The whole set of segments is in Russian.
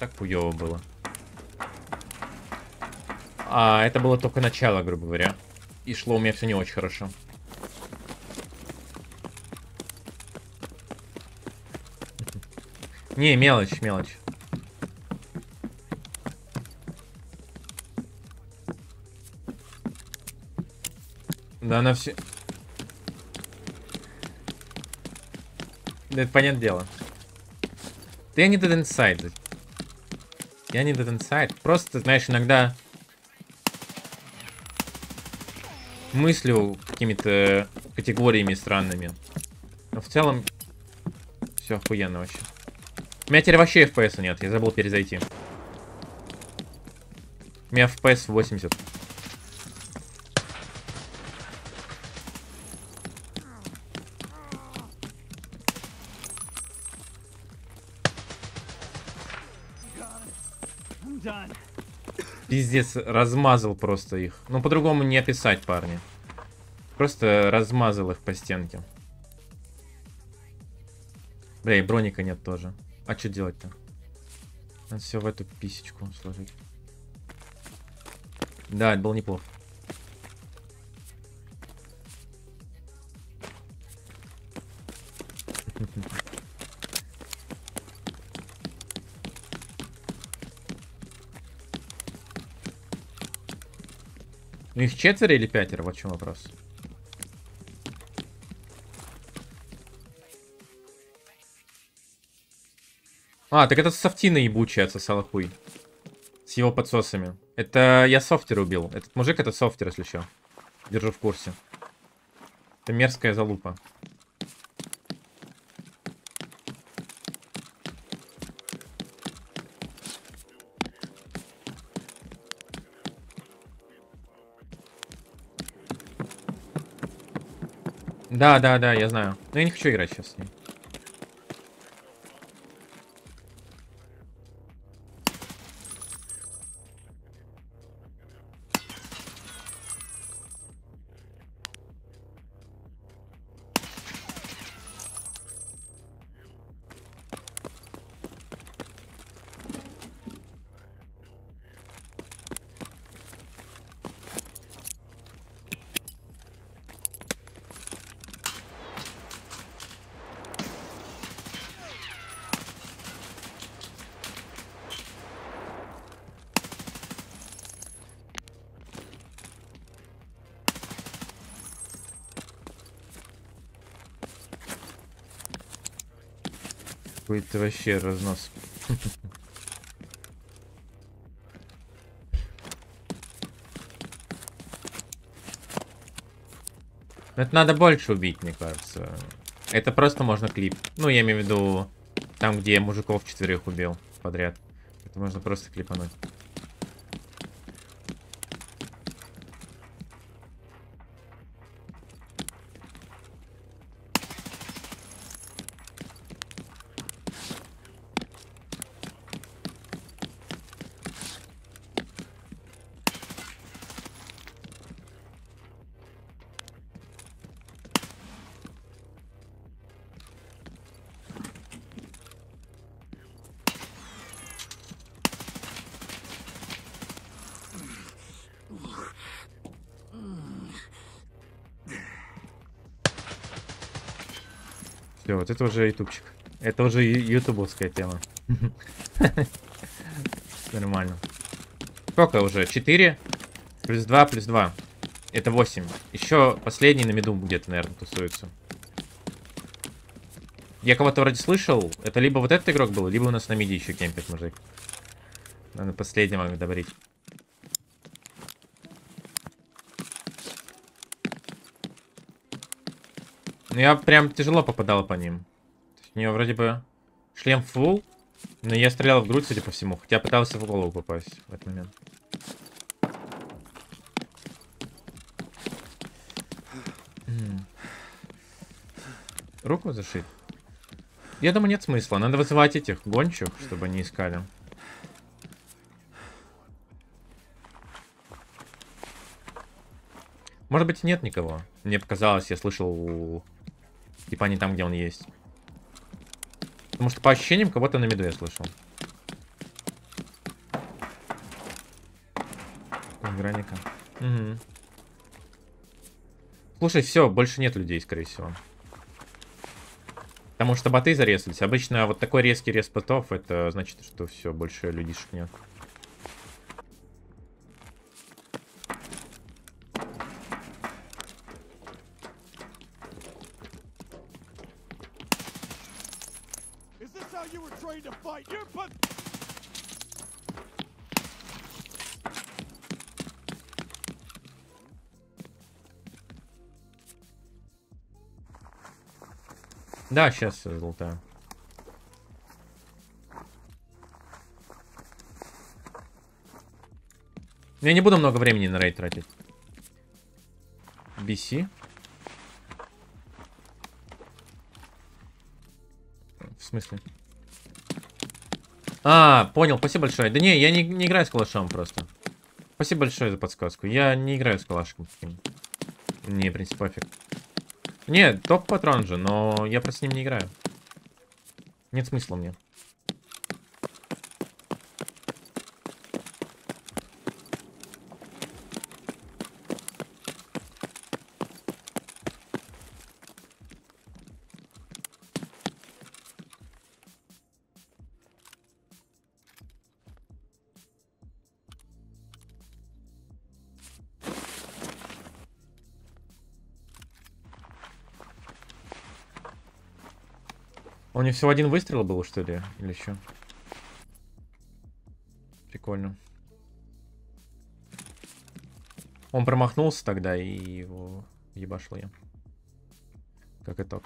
Так хуёво было. А это было только начало, грубо говоря. И шло у меня все не очень хорошо. Не, мелочь, мелочь. Да она все... Да это понятное дело. Да я не Dead Inside. Я не Dead Inside. Просто, знаешь, иногда... мыслю какими-то категориями странными. Но в целом... все охуенно вообще. У меня теперь вообще FPS нет. Я забыл перезайти. У меня FPS 80. Пиздец, размазал просто их. Ну, по-другому не описать, парни. Просто размазал их по стенке. Бля, и броника нет тоже. А что делать-то? Надо все в эту писечку сложить. Да, это было неплохо. Ну их 4 или 5? Вот в чем вопрос. А, так это софтина ебучая отсосала хуй. С его подсосами. Это я софтера убил. Этот мужик это софтер, если что. Держу в курсе. Это мерзкая залупа. Да, да, да, я знаю. Но я не хочу играть сейчас с ней. Какой-то вообще разнос. Это надо больше убить, мне кажется. Это просто можно клип. Ну, я имею в виду, там, где мужиков 4 убил подряд. Это можно просто клипануть. Все, вот это уже ютубчик. Это уже ютубовская тема. Нормально. Сколько уже? 4 плюс 2 плюс 2. Это 8. Еще последний на миду где-то, наверное, тусуется. Я кого-то вроде слышал. Это либо вот этот игрок был, либо у нас на миде еще кемпит мужик. Надо последнего добавить. Ну, я прям тяжело попадал по ним. У него вроде бы шлем фулл, но я стрелял в грудь, судя по всему. Хотя пытался в голову попасть в этот момент. Руку зашить? Я думаю, нет смысла. Надо вызывать этих гончих, чтобы они искали. Может быть, нет никого. Мне показалось, я слышал... Типа не там, где он есть. Потому что по ощущениям кого-то на миду я слышал. Граника. Угу. Слушай, все, больше нет людей, скорее всего. Потому что боты зарезались. Обычно вот такой резкий рез ботов, это значит, что все, больше людишек нет. Да, сейчас золотая. Я не буду много времени на рейд тратить. BC. В смысле? А, понял, спасибо большое. Да не, я не играю с калашом просто. Спасибо большое за подсказку. Я не играю с калашком таким. Мне, в принципе, пофиг. Не, топ-патрон же, но я просто с ним не играю. Нет смысла мне. У него всего один выстрел был, что ли? Или что? Прикольно. Он промахнулся тогда, и его ебашил я. Как итог.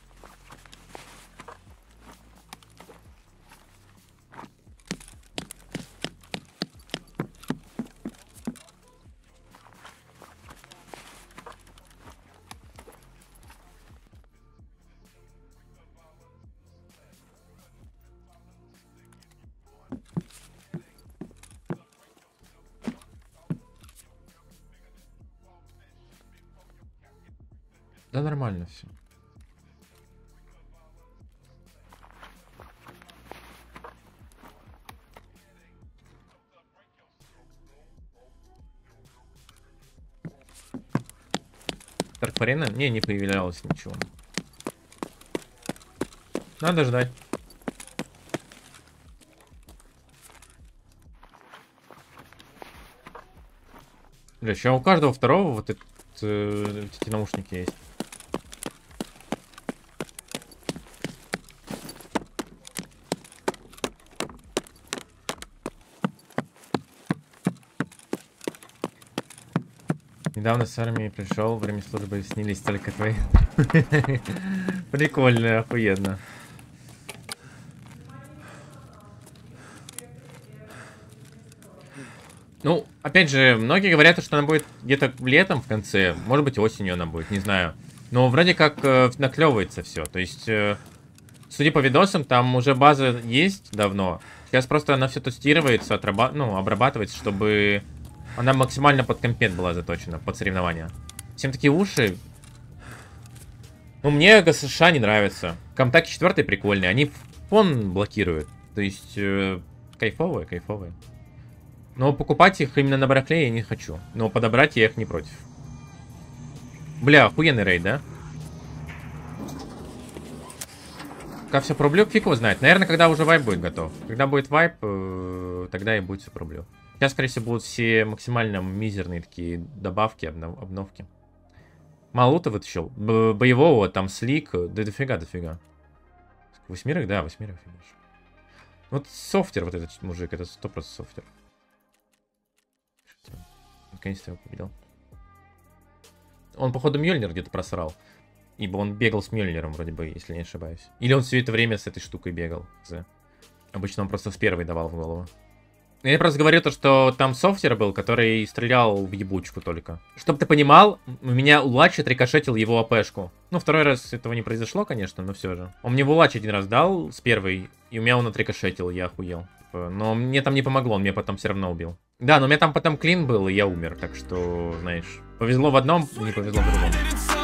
Да нормально все. Таркфарена? Не появлялось ничего. Надо ждать. Бля, еще у каждого второго вот эти наушники есть. Недавно с армии пришел, время службы снились только твои. Прикольно, охуенно. Ну, опять же, многие говорят, что она будет где-то летом в конце, может быть осенью она будет, не знаю. Но вроде как наклевывается все. То есть, судя по видосам, там уже база есть давно. Сейчас просто она все тестируется, обрабатывается, чтобы она максимально под компет была заточена, под соревнования. Всем такие уши. Ну, мне ГСШ не нравится. Камтаки 4 прикольные, они фон блокируют. То есть, кайфовые, кайфовые. Но покупать их именно на барахле я не хочу. Но подобрать я их не против. Бля, охуенный рейд, да? Как все проблю, фиг его знает. Наверное, когда уже вайп будет готов. Когда будет вайп, тогда и будет все проблю. Сейчас, скорее всего, будут все максимально мизерные такие добавки, обновки. Мало лута вытащил. Боевого, там слик. Да дофига. Восьмерых? Да, восьмерых. Вот софтер вот этот мужик, это 100% софтер. Наконец-то его победил. Он, походу, Мьёльнир где-то просрал. Ибо он бегал с Мьёльниром, вроде бы, если не ошибаюсь. Или он все это время с этой штукой бегал. Обычно он просто с первой давал в голову. Я просто говорю то, что там софтер был, который стрелял в ебучку только. Чтоб ты понимал, у меня Улач отрикошетил его АПшку. Ну, второй раз этого не произошло, конечно, но все же. Он мне в Улач один раз дал с первой, и у меня он отрикошетил, я охуел. Но мне там не помогло, он меня потом все равно убил. Да, но у меня там потом клин был, и я умер, так что, знаешь, повезло в одном, не повезло в другом.